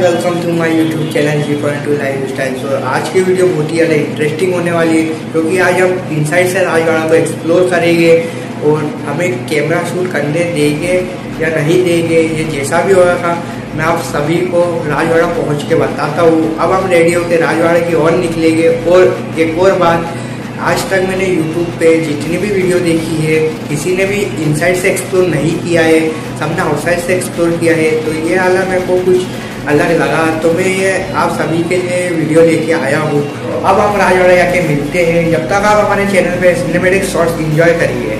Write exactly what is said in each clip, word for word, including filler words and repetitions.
Welcome to my YouTube channel G point to lifestyle. तो आज की video बहुत ही ज़्यादा इंटरेस्टिंग होने वाली है, क्योंकि आज हम इनसाइड से राजवाड़ा को एक्सप्लोर करेंगे और हमें कैमरा शूट करने देंगे या नहीं देंगे, ये जैसा भी होगा मैं आप सभी को राजवाड़ा पहुंच के बताता हूँ। अब हम रेडी होकर राजवाड़ा की ओर निकलेंगे। और एक और बात, आज तक मैंने YouTube पे जितनी भी वीडियो देखी है, किसी ने भी इनसाइड से एक्सप्लोर नहीं किया है, सबने आउटसाइड से एक्सप्लोर किया है। तो ये वाला मेरे को कुछ अलग लगा, तो मैं ये आप सभी के लिए वीडियो लेके आया हूँ। अब हम राजवाड़ा जाके मिलते हैं। जब तक आप हमारे चैनल पे सिनेमैटिक शॉट्स एंजॉय करिए।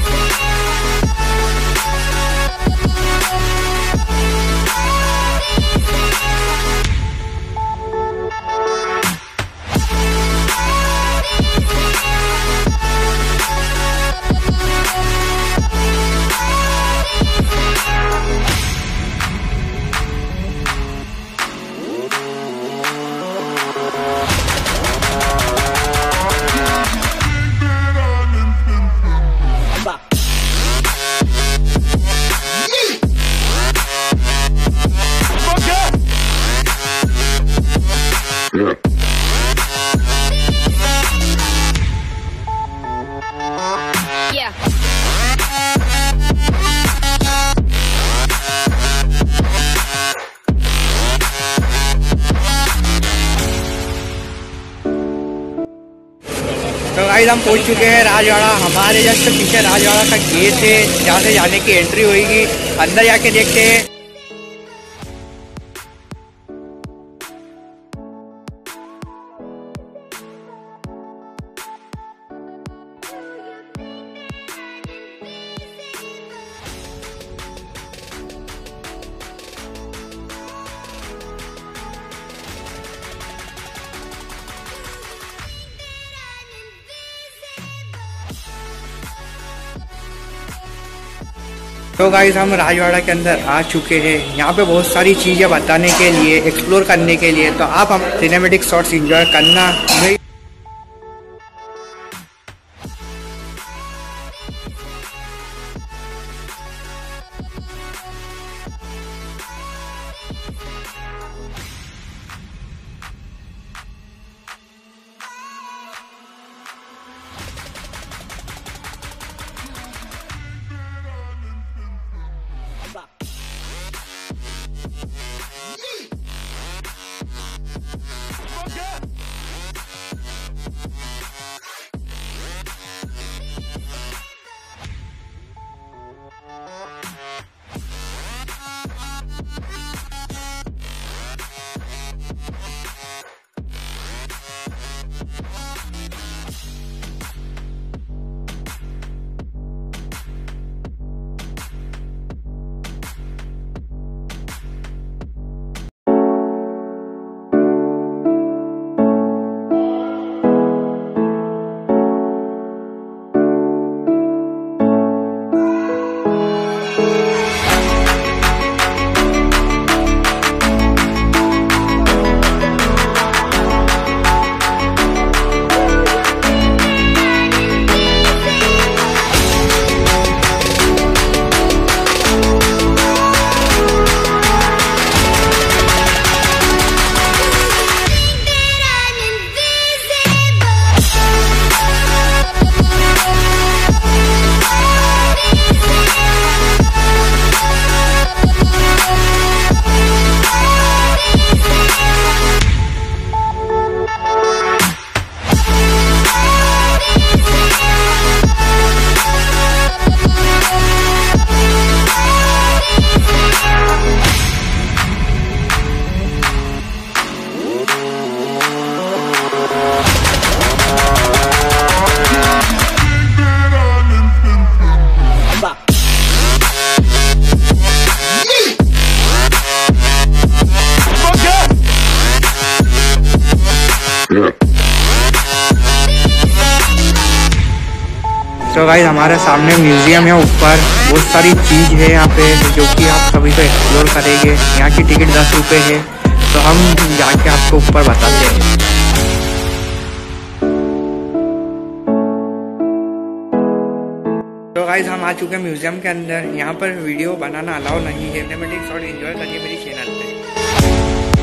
तो गाइस हम पहुंच चुके हैं राजवाड़ा। हमारे जस्ट पीछे राजवाड़ा का गेट है, जहाँ से जाने की एंट्री होगी। अंदर जाके देखते हैं। तो गाइस हम राजवाड़ा के अंदर आ चुके हैं। यहाँ पे बहुत सारी चीज़ें बताने के लिए, एक्सप्लोर करने के लिए, तो आप हम सिनेमैटिक शॉट्स एंजॉय करना। तो गाइस हमारे सामने म्यूजियम है, ऊपर बहुत सारी चीज़ है यहाँ पे, जो कि आप सभी को एक्सप्लोर करेंगे। यहाँ की टिकट दस रुपये है, तो हम जाके आपको ऊपर बताते हैं। तो गाइस हम आ चुके हैं म्यूजियम के अंदर। यहाँ पर वीडियो बनाना अलाउ नहीं है। सिनेमैटिक शॉट एंजॉय करिए मेरी चैनल पे।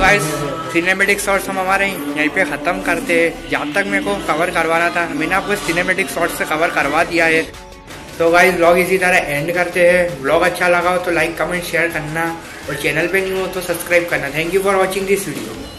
गाइस सिनेमेटिक शॉट्स हम हमारे यहीं पे ख़त्म करते हैं। जहाँ तक मेरे को कवर करवाना था मैंने आपको सिनेमेटिक शॉट्स से कवर करवा दिया है। तो गाइस व्लॉग इसी तरह एंड करते हैं। व्लॉग अच्छा लगा हो तो लाइक कमेंट शेयर करना और चैनल पे नहीं हो तो सब्सक्राइब करना। Thank you for watching this video.